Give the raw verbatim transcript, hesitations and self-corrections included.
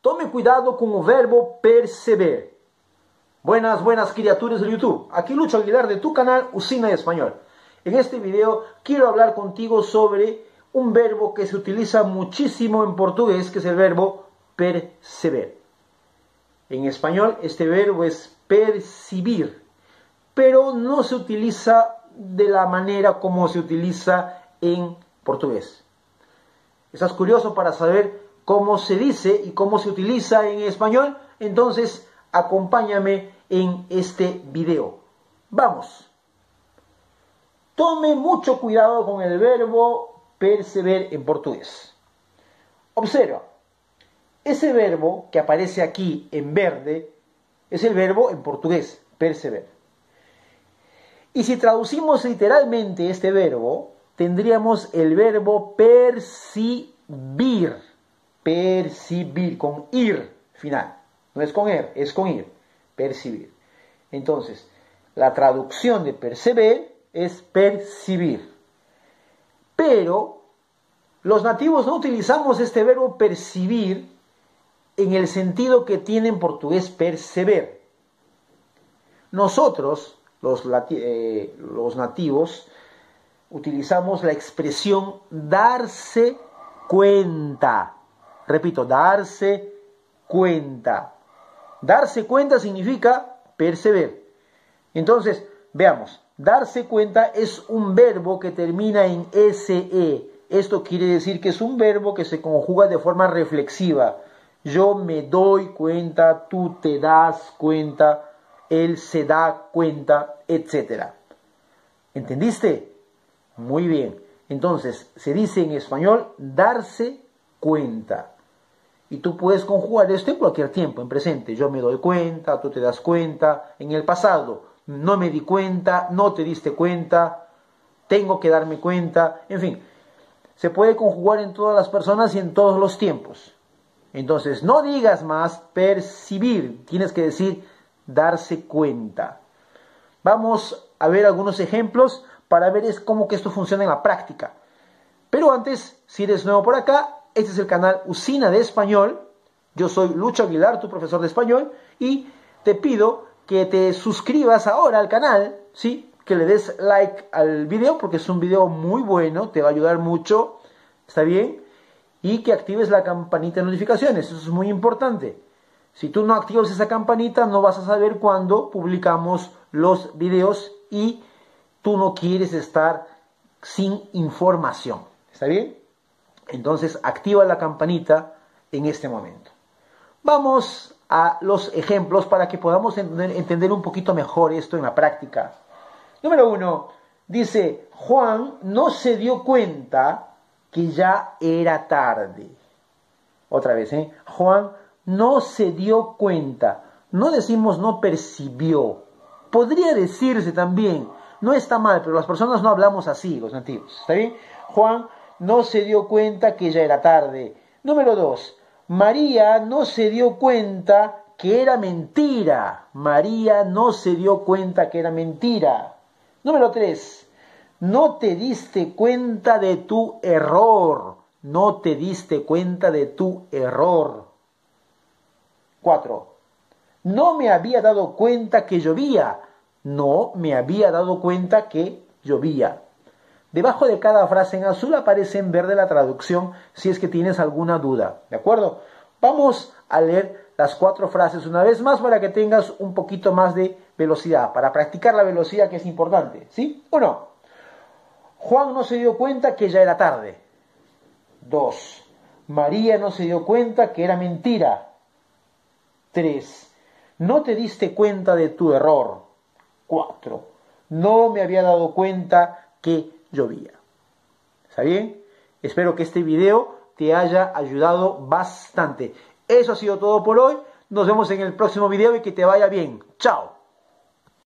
Tome cuidado con el verbo perceber. Buenas, buenas criaturas de YouTube. Aquí Lucho Aguilar de tu canal Usina de Español. En este video quiero hablar contigo sobre un verbo que se utiliza muchísimo en portugués, que es el verbo perceber. En español este verbo es percibir, pero no se utiliza de la manera como se utiliza en portugués. ¿Estás curioso para saber cómo se dice y cómo se utiliza en español? Entonces acompáñame en este video. Vamos. Tome mucho cuidado con el verbo perceber en portugués. Observa, ese verbo que aparece aquí en verde es el verbo en portugués, perceber. Y si traducimos literalmente este verbo, tendríamos el verbo percibir. Percibir, con ir final. No es con er, es con ir. Percibir. Entonces, la traducción de perceber es percibir. Pero los nativos no utilizamos este verbo percibir en el sentido que tiene en portugués perceber. Nosotros, los, eh, los nativos, utilizamos la expresión darse cuenta. Repito, darse cuenta. Darse cuenta significa perceber. Entonces, veamos. Darse cuenta es un verbo que termina en se. Esto quiere decir que es un verbo que se conjuga de forma reflexiva. Yo me doy cuenta, tú te das cuenta, él se da cuenta, etcétera. ¿Entendiste? Muy bien. Entonces, se dice en español darse cuenta. Y tú puedes conjugar esto en cualquier tiempo, en presente. Yo me doy cuenta, tú te das cuenta. En el pasado, no me di cuenta, no te diste cuenta, tengo que darme cuenta. En fin, se puede conjugar en todas las personas y en todos los tiempos. Entonces, no digas más percibir, tienes que decir darse cuenta. Vamos a ver algunos ejemplos para ver es cómo que esto funciona en la práctica. Pero antes, si eres nuevo por acá, este es el canal Usina de Español. Yo soy Lucho Aguilar, tu profesor de español, y te pido que te suscribas ahora al canal, ¿sí? Que le des like al video porque es un video muy bueno, te va a ayudar mucho, ¿está bien? Y que actives la campanita de notificaciones, eso es muy importante. Si tú no activas esa campanita, no vas a saber cuándo publicamos los videos y tú no quieres estar sin información, ¿está bien? Entonces activa la campanita en este momento. Vamos a los ejemplos para que podamos entender, entender un poquito mejor esto en la práctica. Número uno, dice, Juan no se dio cuenta que ya era tarde. Otra vez, ¿eh? Juan no se dio cuenta. No decimos no percibió. Podría decirse también, no está mal, pero las personas no hablamos así, los nativos. ¿Está bien? Juan no se dio cuenta que ya era tarde. Número dos, María no se dio cuenta que era mentira. María no se dio cuenta que era mentira. Número tres, no te diste cuenta de tu error. No te diste cuenta de tu error. Cuatro, no me había dado cuenta que llovía. No me había dado cuenta que llovía. Debajo de cada frase en azul aparece en verde la traducción si es que tienes alguna duda. ¿De acuerdo? Vamos a leer las cuatro frases una vez más para que tengas un poquito más de velocidad, para practicar la velocidad que es importante. ¿Sí o no? Juan no se dio cuenta que ya era tarde. Dos. María no se dio cuenta que era mentira. Tres. No te diste cuenta de tu error. Cuatro. No me había dado cuenta que llovía. ¿Está bien? Espero que este video te haya ayudado bastante. Eso ha sido todo por hoy. Nos vemos en el próximo video y que te vaya bien. Chao.